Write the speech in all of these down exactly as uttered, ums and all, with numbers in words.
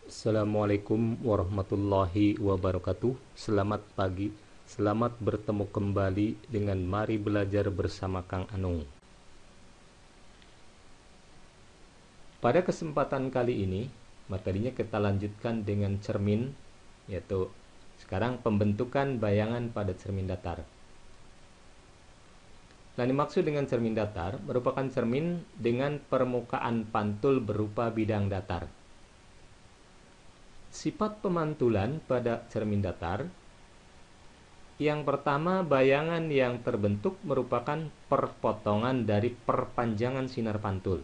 Assalamualaikum warahmatullahi wabarakatuh. Selamat pagi. Selamat bertemu kembali dengan Mari Belajar bersama Kang Anung. Pada kesempatan kali ini, materinya kita lanjutkan dengan cermin, yaitu sekarang pembentukan bayangan pada cermin datar. Nah, dimaksud dengan cermin datar merupakan cermin dengan permukaan pantul berupa bidang datar. Sifat pemantulan pada cermin datar, yang pertama, bayangan yang terbentuk merupakan perpotongan dari perpanjangan sinar pantul.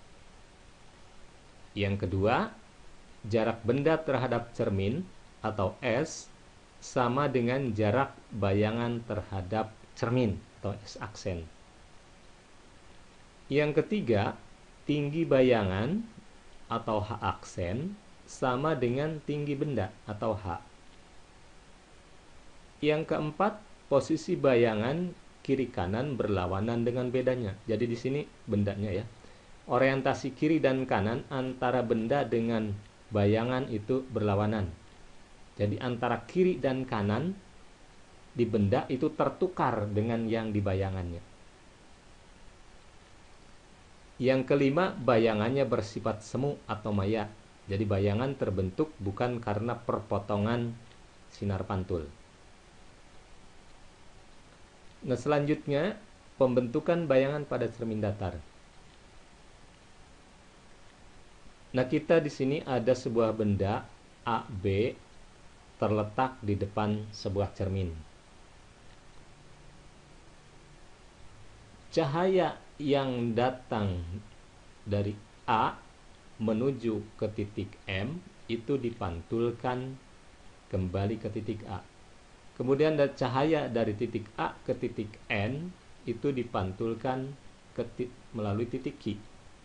Yang kedua, jarak benda terhadap cermin atau S sama dengan jarak bayangan terhadap cermin atau S aksen. Yang ketiga, tinggi bayangan atau H aksen sama dengan tinggi benda atau H. Yang keempat, posisi bayangan kiri kanan berlawanan dengan bedanya. Jadi di sini bendanya ya. Orientasi kiri dan kanan antara benda dengan bayangan itu berlawanan. Jadi antara kiri dan kanan di benda itu tertukar dengan yang di bayangannya. Yang kelima, bayangannya bersifat semu atau maya. Jadi bayangan terbentuk bukan karena perpotongan sinar pantul. Nah, selanjutnya pembentukan bayangan pada cermin datar. Nah, kita di sini ada sebuah benda A B terletak di depan sebuah cermin. Cahaya yang datang dari A menuju ke titik M itu dipantulkan kembali ke titik A. Kemudian cahaya dari titik A ke titik N itu dipantulkan ke melalui titik Q.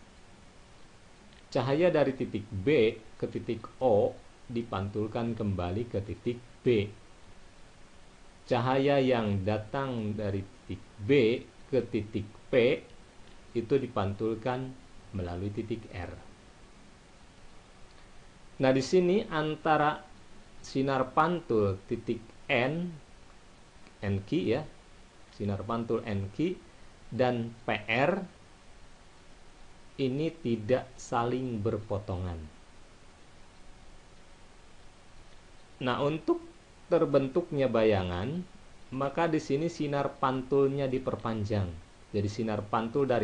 Cahaya dari titik B ke titik O dipantulkan kembali ke titik B. Cahaya yang datang dari titik B ke titik P itu dipantulkan melalui titik R. Nah, di sini antara sinar pantul titik N, N Q ya, sinar pantul N Q dan P R ini tidak saling berpotongan. Nah, untuk terbentuknya bayangan, maka di sini sinar pantulnya diperpanjang. Jadi sinar pantul dari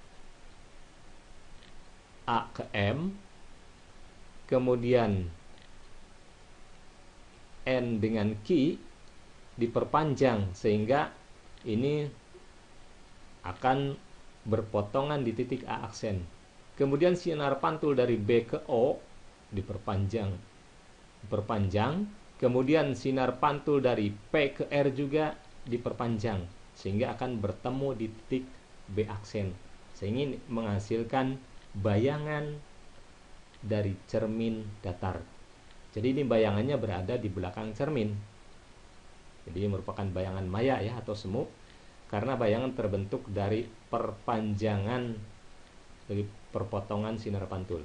A ke M, kemudian N dengan Q diperpanjang sehingga ini akan berpotongan di titik A aksen. Kemudian sinar pantul dari B ke O diperpanjang, diperpanjang. Kemudian sinar pantul dari P ke R juga diperpanjang sehingga akan bertemu di titik B aksen, sehingga menghasilkan bayangan dari cermin datar. Jadi ini bayangannya berada di belakang cermin. Jadi ini merupakan bayangan maya ya atau semu karena bayangan terbentuk dari perpanjangan dari perpotongan sinar pantul.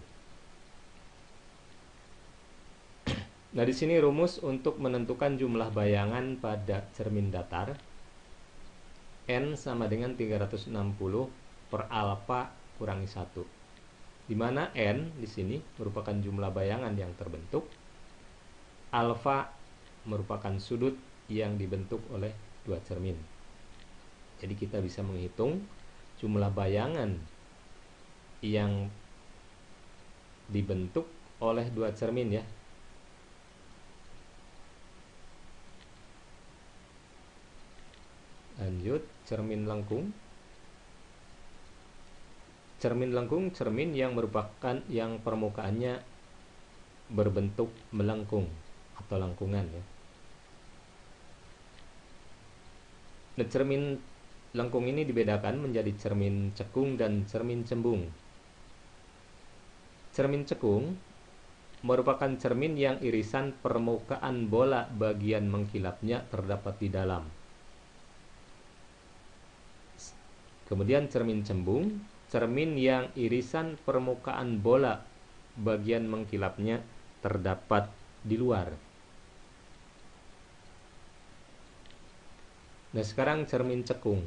Nah, di sini rumus untuk menentukan jumlah bayangan pada cermin datar. N sama dengan tiga ratus enam puluh per alfa kurangi satu. Di mana N di sini merupakan jumlah bayangan yang terbentuk. Alfa merupakan sudut yang dibentuk oleh dua cermin. Jadi kita bisa menghitung jumlah bayangan yang dibentuk oleh dua cermin ya. Lanjut, cermin lengkung. Cermin lengkung, cermin yang merupakan yang permukaannya berbentuk melengkung atau lengkungan ya. Nah, cermin lengkung ini dibedakan menjadi cermin cekung dan cermin cembung. Cermin cekung merupakan cermin yang irisan permukaan bola bagian mengkilapnya terdapat di dalam. Kemudian cermin cembung, cermin yang irisan permukaan bola bagian mengkilapnya terdapat di luar. Nah, sekarang cermin cekung.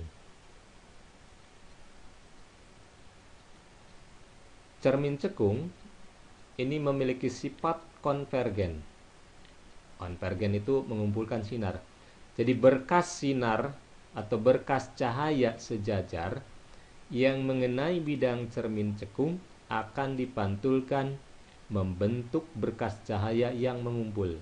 Cermin cekung ini memiliki sifat konvergen. Konvergen itu mengumpulkan sinar. Jadi berkas sinar atau berkas cahaya sejajar yang mengenai bidang cermin cekung akan dipantulkan membentuk berkas cahaya yang mengumpul.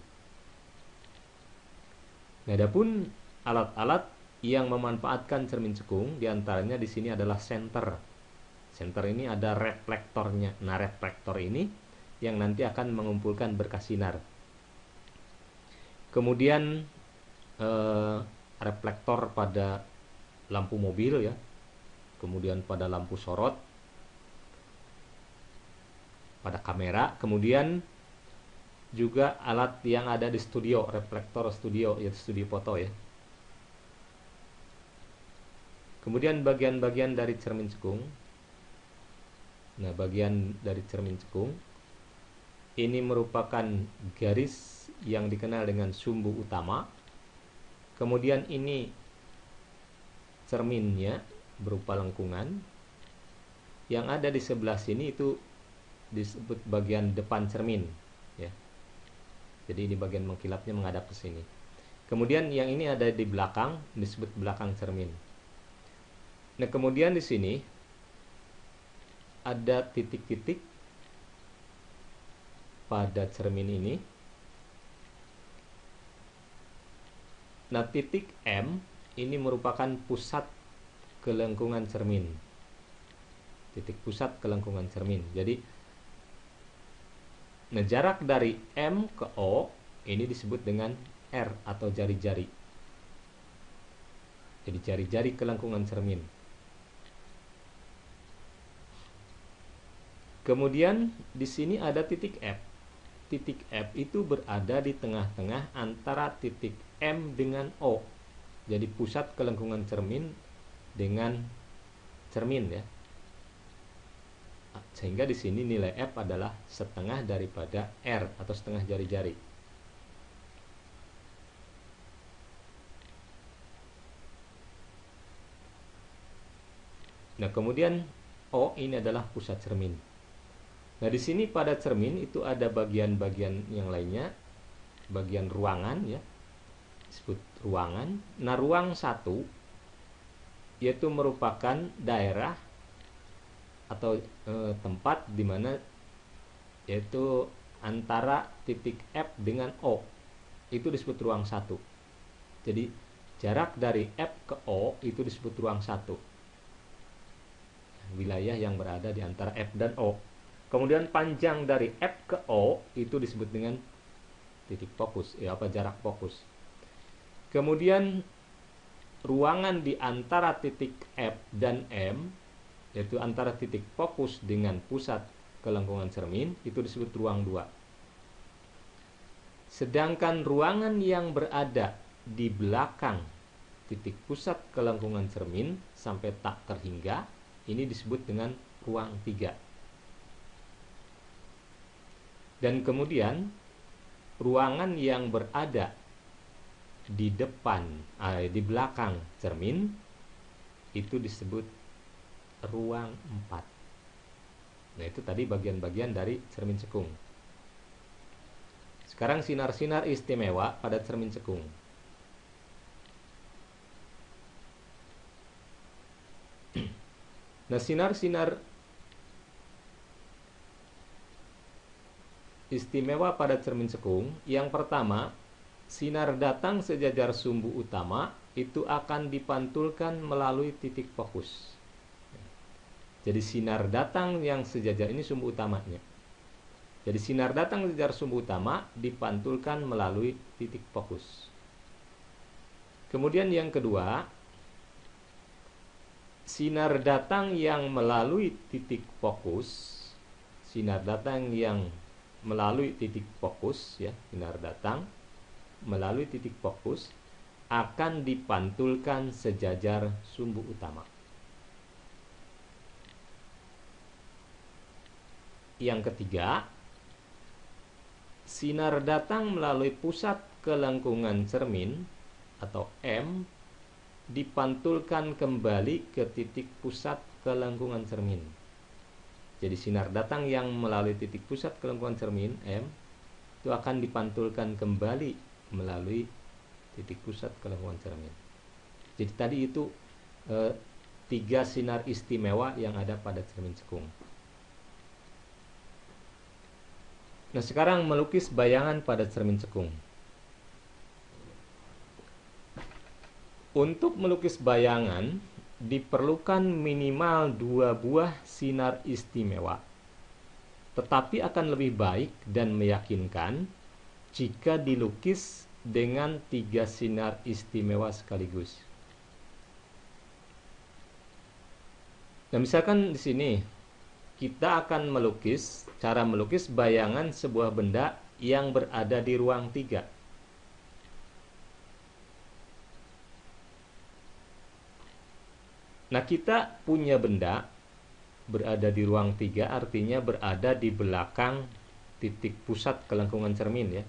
Nah, adapun alat-alat yang memanfaatkan cermin cekung diantaranya di sini adalah senter. Senter ini ada reflektornya. Nah, reflektor ini yang nanti akan mengumpulkan berkas sinar. Kemudian eh, reflektor pada lampu mobil ya. Kemudian pada lampu sorot, pada kamera, kemudian juga alat yang ada di studio, reflektor studio, yaitu studio foto ya. Kemudian bagian-bagian dari cermin cekung. Nah, bagian dari cermin cekung ini merupakan garis yang dikenal dengan sumbu utama. Kemudian ini cerminnya berupa lengkungan. Yang ada di sebelah sini itu disebut bagian depan cermin ya. Jadi ini bagian mengkilapnya menghadap ke sini. Kemudian yang ini ada di belakang disebut belakang cermin. Nah, kemudian di sini ada titik-titik pada cermin ini. Nah, titik M ini merupakan pusat kelengkungan cermin. Titik pusat kelengkungan cermin. Jadi, nah, jarak dari M ke O ini disebut dengan R atau jari-jari. Jadi jari-jari kelengkungan cermin. Kemudian di sini ada titik F. Titik F itu berada di tengah-tengah antara titik M dengan O. Jadi pusat kelengkungan cermin dengan cermin ya. Sehingga di sini nilai F adalah setengah daripada R atau setengah jari-jari. Nah, kemudian O ini adalah pusat cermin. Nah, di sini pada cermin itu ada bagian-bagian yang lainnya, bagian ruangan ya, disebut ruangan. Nah, ruang satu yaitu merupakan daerah atau e, tempat di mana yaitu antara titik F dengan O itu disebut ruang satu. Jadi jarak dari F ke O itu disebut ruang satu. Wilayah yang berada di antara F dan O. Kemudian panjang dari F ke O itu disebut dengan titik fokus, ya apa jarak fokus. Kemudian ruangan di antara titik F dan M, yaitu antara titik fokus dengan pusat kelengkungan cermin, itu disebut ruang dua. Sedangkan ruangan yang berada di belakang titik pusat kelengkungan cermin sampai tak terhingga, ini disebut dengan ruang tiga. Dan kemudian ruangan yang berada di depan, eh, di belakang cermin itu disebut ruang empat. Nah, itu tadi bagian-bagian dari cermin cekung. Sekarang sinar-sinar istimewa pada cermin cekung. Nah, sinar-sinar istimewa pada cermin cekung, yang pertama, sinar datang sejajar sumbu utama itu akan dipantulkan melalui titik fokus. Jadi sinar datang yang sejajar ini sumbu utamanya. Jadi sinar datang sejajar sumbu utama dipantulkan melalui titik fokus. Kemudian yang kedua, sinar datang yang melalui titik fokus, sinar datang yang melalui titik fokus ya, sinar datang melalui titik fokus akan dipantulkan sejajar sumbu utama. Yang ketiga, sinar datang melalui pusat kelengkungan cermin atau M dipantulkan kembali ke titik pusat kelengkungan cermin. Jadi sinar datang yang melalui titik pusat kelengkungan cermin M itu akan dipantulkan kembali melalui titik pusat kelengkungan cermin. Jadi tadi itu eh, tiga sinar istimewa yang ada pada cermin cekung. Nah, sekarang melukis bayangan pada cermin cekung. Untuk melukis bayangan diperlukan minimal dua buah sinar istimewa. Tetapi akan lebih baik dan meyakinkan jika dilukis dengan tiga sinar istimewa sekaligus. Nah, misalkan di sini kita akan melukis, cara melukis bayangan sebuah benda yang berada di ruang tiga. Nah, kita punya benda berada di ruang tiga, artinya berada di belakang titik pusat kelengkungan cermin ya.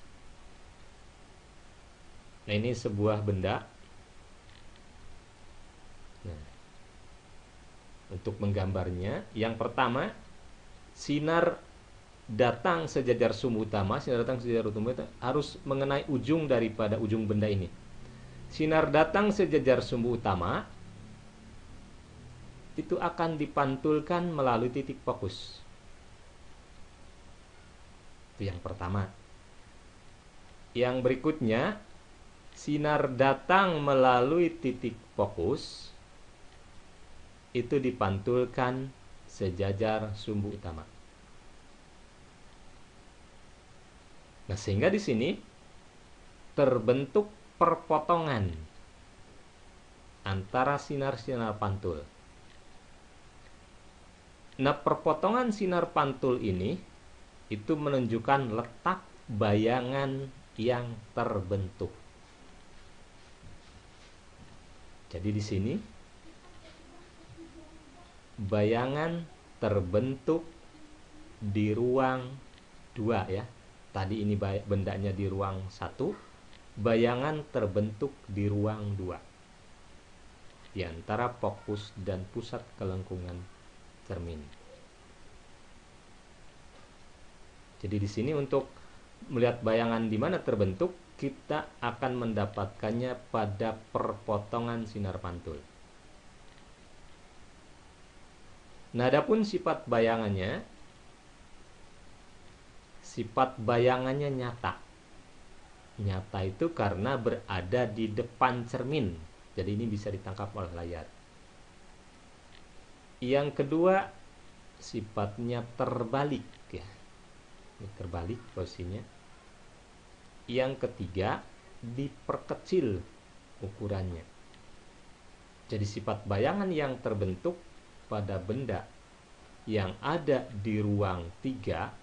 Nah, ini sebuah benda. Nah, untuk menggambarnya, yang pertama, sinar datang sejajar sumbu utama, sinar datang sejajar sumbu utama harus mengenai ujung daripada ujung benda ini. Sinar datang sejajar sumbu utama itu akan dipantulkan melalui titik fokus. Itu yang pertama. Yang berikutnya, sinar datang melalui titik fokus itu dipantulkan sejajar sumbu utama. Nah, sehingga di sini terbentuk perpotongan antara sinar-sinar pantul. Nah, perpotongan sinar pantul ini itu menunjukkan letak bayangan yang terbentuk. Jadi di sini bayangan terbentuk di ruang dua ya. Tadi ini bendanya di ruang satu, bayangan terbentuk di ruang dua. Di antara fokus dan pusat kelengkungan cermin. Jadi di sini untuk melihat bayangan di mana terbentuk, kita akan mendapatkannya pada perpotongan sinar pantul. Nah, adapun sifat bayangannya, sifat bayangannya nyata. Nyata itu karena berada di depan cermin. Jadi ini bisa ditangkap oleh layar. Yang kedua, sifatnya terbalik ya. Ini terbalik posisinya. Yang ketiga, diperkecil ukurannya. Jadi sifat bayangan yang terbentuk pada benda yang ada di ruang tiga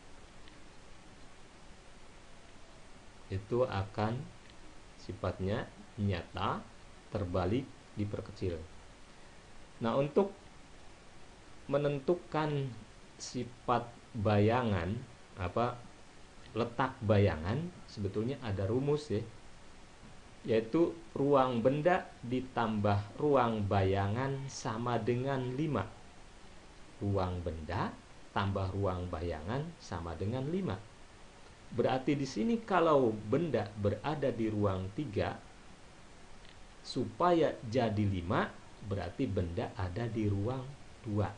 itu akan sifatnya nyata, terbalik, diperkecil. Nah, untuk menentukan sifat bayangan, apa letak bayangan, sebetulnya ada rumus ya, yaitu ruang benda ditambah ruang bayangan sama dengan lima. Ruang benda tambah ruang bayangan sama dengan lima. Berarti di sini kalau benda berada di ruang tiga, supaya jadi lima, berarti benda ada di ruang dua.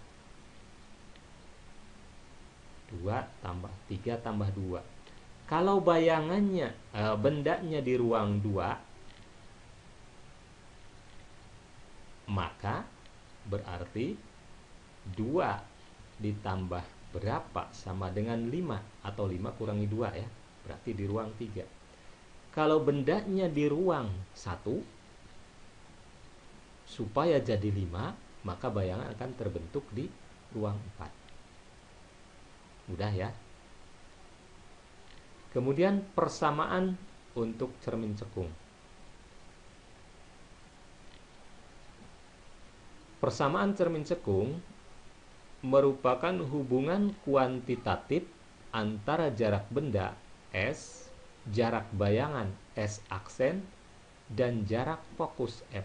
dua tambah tiga tambah dua. Kalau bayangannya, e, bendanya di ruang dua, maka berarti dua ditambah berapa sama dengan lima, atau lima kurangi dua ya, berarti di ruang tiga. Kalau bendanya di ruang satu, supaya jadi lima, maka bayangan akan terbentuk di ruang empat. Mudah ya. Kemudian persamaan untuk cermin cekung. Persamaan cermin cekung merupakan hubungan kuantitatif antara jarak benda S, jarak bayangan S aksen, dan jarak fokus F.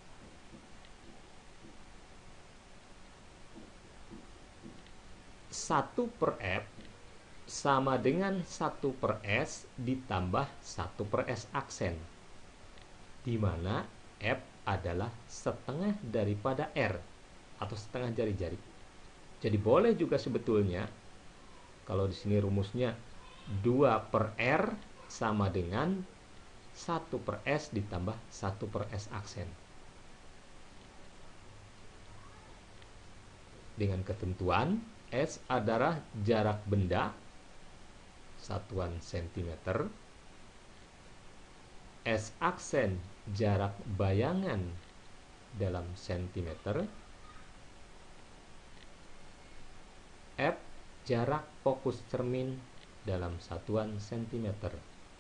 satu per F sama dengan satu per S ditambah satu per S aksen, di mana F adalah setengah daripada R atau setengah jari-jari. Jadi boleh juga sebetulnya kalau di sini rumusnya dua per R sama dengan satu per S ditambah satu per S aksen. Dengan ketentuan S adalah jarak benda satuan sentimeter, S aksen jarak bayangan dalam sentimeter, F jarak fokus cermin dalam satuan sentimeter,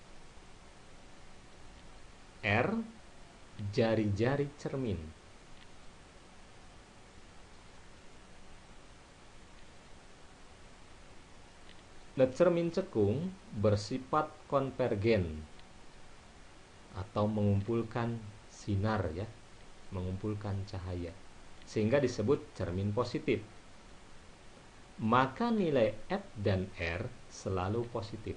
R jari-jari cermin. Nah, cermin cekung bersifat konvergen atau mengumpulkan sinar ya, mengumpulkan cahaya, sehingga disebut cermin positif. Maka nilai F dan R selalu positif.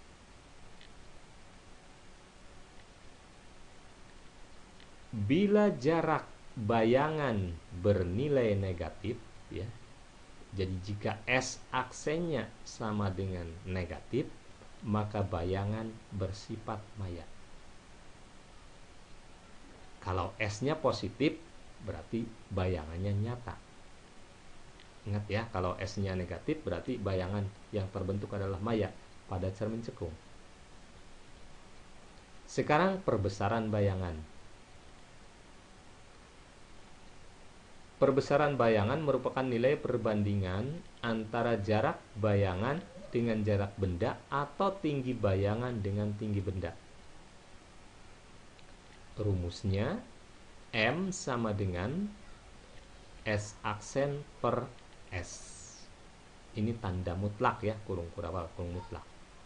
Bila jarak bayangan bernilai negatif ya, jadi jika S aksennya sama dengan negatif, maka bayangan bersifat maya. Kalau S-nya positif, berarti bayangannya nyata. Ingat ya, kalau S-nya negatif, berarti bayangan yang terbentuk adalah maya pada cermin cekung. Sekarang perbesaran bayangan. Perbesaran bayangan merupakan nilai perbandingan antara jarak bayangan dengan jarak benda atau tinggi bayangan dengan tinggi benda. Rumusnya M sama dengan S aksen per S. Ini tanda mutlak ya, kurung kurawal, kurung mutlak.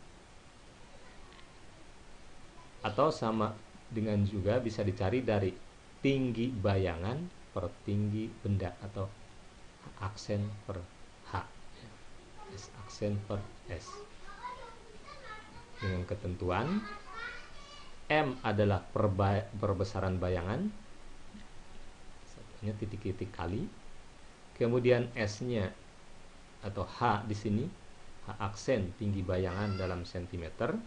Atau sama dengan juga bisa dicari dari tinggi bayangan per tinggi benda atau aksen per H, S aksen per S. Dengan ketentuan M adalah perba perbesaran bayangan, satunya titik-titik kali, kemudian S-nya atau H di sini, H aksen tinggi bayangan dalam sentimeter,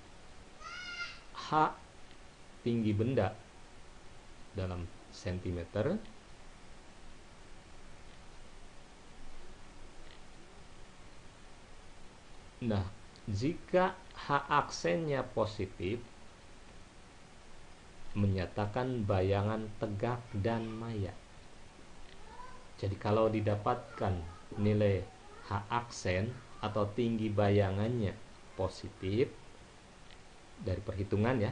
H tinggi benda dalam sentimeter, nah, jika H aksennya positif, menyatakan bayangan tegak dan maya. Jadi kalau didapatkan nilai H aksen atau tinggi bayangannya positif dari perhitungan ya,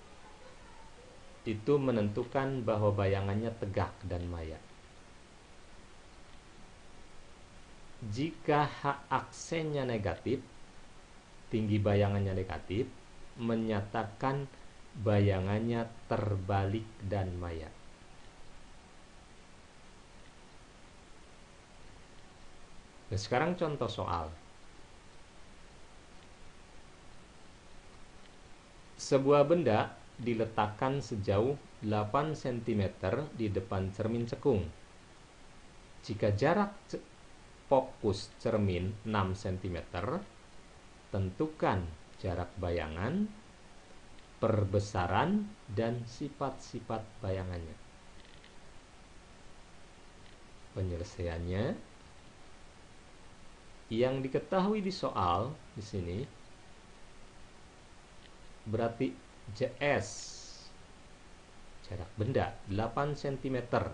itu menentukan bahwa bayangannya tegak dan maya. Jika H aksennya negatif, tinggi bayangannya negatif, menyatakan bayangannya terbalik dan maya. Nah, sekarang contoh soal. Sebuah benda diletakkan sejauh delapan sentimeter di depan cermin cekung. Jika jarak fokus cermin enam sentimeter, tentukan jarak bayangan, perbesaran, dan sifat-sifat bayangannya. Penyelesaiannya yang diketahui di soal di sini berarti J S jarak benda delapan sentimeter.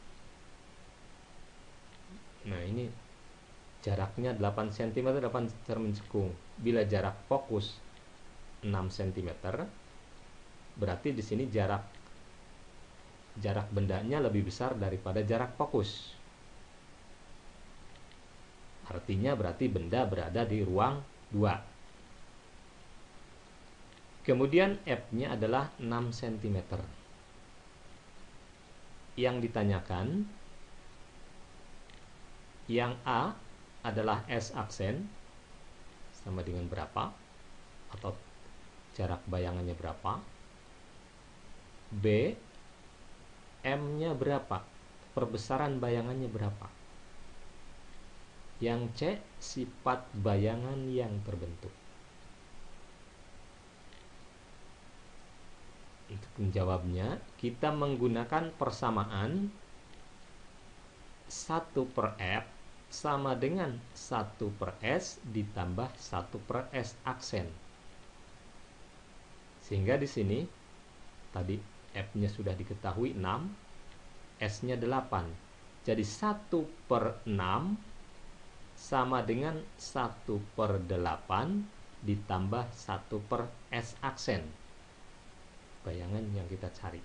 Nah, ini jaraknya delapan sentimeter depan cermin cekung. Bila jarak fokus enam sentimeter, berarti di sini jarak jarak bendanya lebih besar daripada jarak fokus. Artinya berarti benda berada di ruang dua. Kemudian F-nya adalah enam sentimeter. Yang ditanyakan, yang A adalah S aksen, sama dengan berapa, atau jarak bayangannya berapa. B, M-nya berapa, perbesaran bayangannya berapa. Yang C, sifat bayangan yang terbentuk. Untuk menjawabnya, kita menggunakan persamaan satu per F sama dengan satu per S ditambah satu per S aksen. Sehingga di sini tadi F-nya sudah diketahui enam, S-nya delapan. Jadi satu per enam sama dengan satu per delapan ditambah satu per S aksen. Bayangan yang kita cari.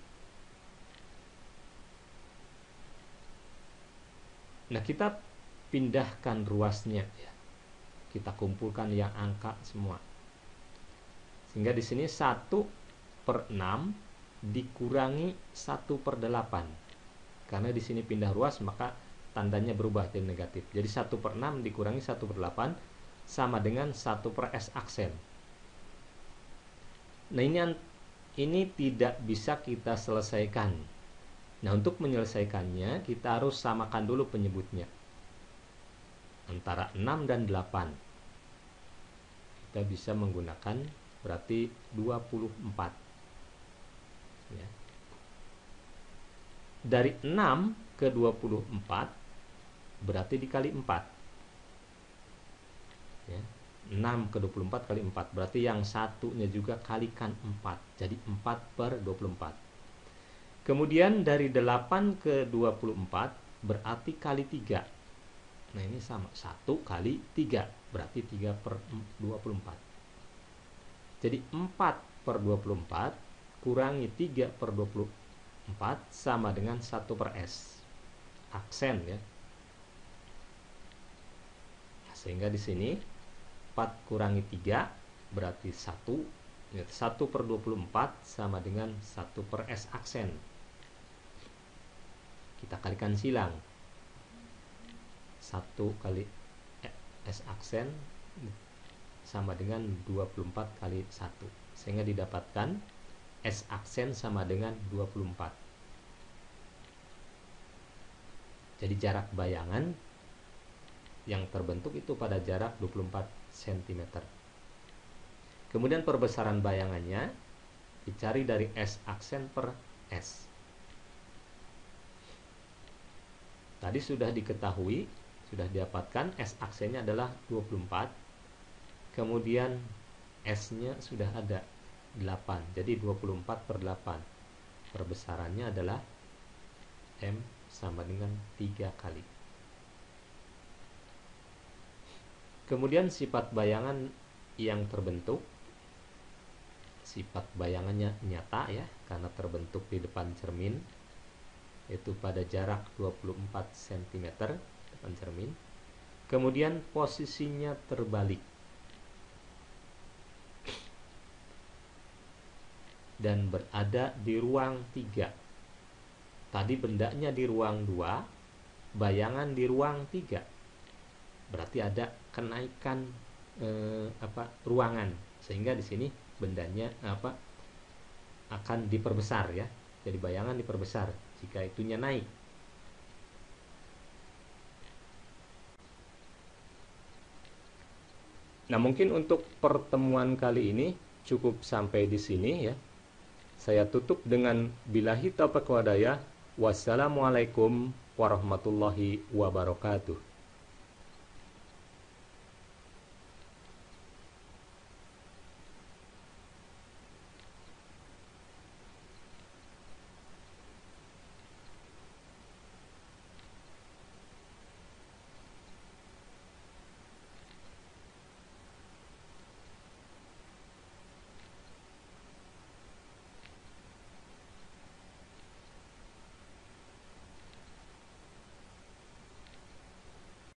Nah, kita pindahkan ruasnya ya. Kita kumpulkan yang angka semua. Sehingga di sini satu per enam dikurangi satu per delapan. Karena di sini pindah ruas, maka tandanya berubah jadi negatif. Jadi satu per enam dikurangi satu per delapan sama dengan satu per S aksen. Nah, ini ini tidak bisa kita selesaikan. Nah, untuk menyelesaikannya kita harus samakan dulu penyebutnya antara enam dan delapan. Kita bisa menggunakan berarti dua puluh empat ya. Dari enam ke dua puluh empat berarti dikali empat ya. enam ke dua puluh empat kali empat berarti yang satunya juga kalikan empat, jadi empat per dua puluh empat. Kemudian dari delapan ke dua puluh empat berarti kali tiga. Nah, ini sama, satu kali tiga berarti tiga per dua puluh empat. Jadi empat per dua puluh empat kurangi tiga per dua puluh empat sama dengan satu per S aksen ya. Sehingga di sini empat kurangi tiga berarti satu. satu per dua puluh empat sama dengan satu per S aksen. Kita kalikan silang. satu kali S aksen sama dengan dua puluh empat kali satu. Sehingga didapatkan S aksen sama dengan dua puluh empat. Jadi jarak bayangan yang terbentuk itu pada jarak dua puluh empat sentimeter. Kemudian perbesaran bayangannya dicari dari S aksen per S. Tadi sudah diketahui, sudah didapatkan S aksennya adalah dua puluh empat. Kemudian S-nya sudah ada delapan. Jadi dua puluh empat per delapan. Perbesarannya adalah M sama dengan tiga kali. Kemudian sifat bayangan yang terbentuk, sifat bayangannya nyata ya, karena terbentuk di depan cermin, yaitu pada jarak dua puluh empat sentimeter depan cermin. Kemudian posisinya terbalik dan berada di ruang tiga. Tadi bendanya di ruang dua, bayangan di ruang tiga. Berarti ada kenaikan eh, apa ruangan, sehingga di sini bendanya apa akan diperbesar ya. Jadi bayangan diperbesar jika itunya naik. Nah, mungkin untuk pertemuan kali ini cukup sampai di sini ya. Saya tutup dengan billahi taufiq wal hidayah. Wassalamualaikum warahmatullahi wabarakatuh.